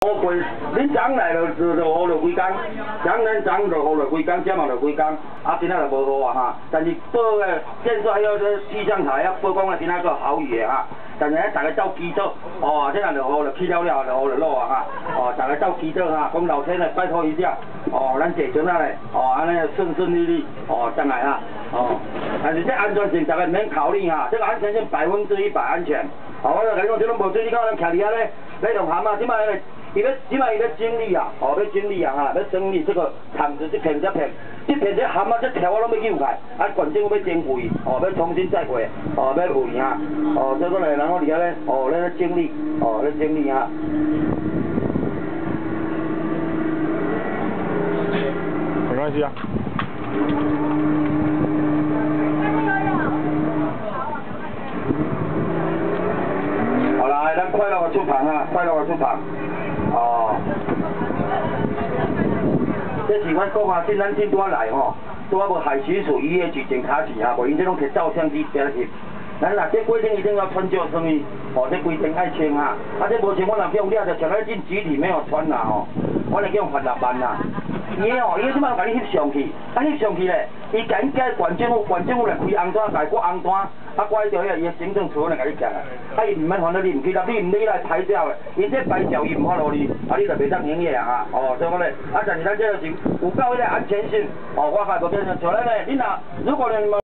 乌龟，恁昨来就乌了几工，咱昨就乌了几工，今嘛就几工，啊今仔就无好啊哈。但是报个电视还有这气象台啊，报讲个今仔个好雨的哈。但是大家走祈祷，哦，这样就乌就去了，就乌就落啊哈。哦，大家走祈祷哈，讲老天来拜托一下，哦，咱坐船啊嘞，哦，安尼顺利，哦，上来啊，哦。但是这安全性大家免考虑哈，这个安全性100%安全。哦，我就跟你讲，这拢无水，你看咱徛伫遐咧，咧用蛤蟆，即摆伊要整理啊，哦，要整理啊哈，要整理这个桶子这片这蛤蟆这条我拢要救开，啊，管政府要整肥，哦，要重新再过，哦，要肥啊，哦，这个呢，然后伫遐咧，哦，咧整理，哦，咧整理啊。 没关系啊。 好啦，咱快乐的出棚啊，快乐的出棚。哦，这是阮讲啊，咱拄仔来吼，拄仔无海巡署伊个举证卡钱啊，无因这拢摕照相机摕来翕。咱若这规定一定要穿救生衣，哦，这规定爱穿啊，啊这无穿我若叫掠着，像咱进集体没有穿啦吼，我来叫罚6万啦。伊哦，伊即摆甲你翕上去，啊翕上去咧，伊甲你叫县政府来开红单，来过红单，啊挂迄条伊个行政处来甲你夹啊，啊伊毋免烦恼你毋去啦，你毋理来拍照的，伊这拍照伊毋发落你，啊你就袂当营业啊，哦，所以讲咧，啊但是咱这个是有够迄个安全性，哦，我甲无变成像咱咧，你若如果你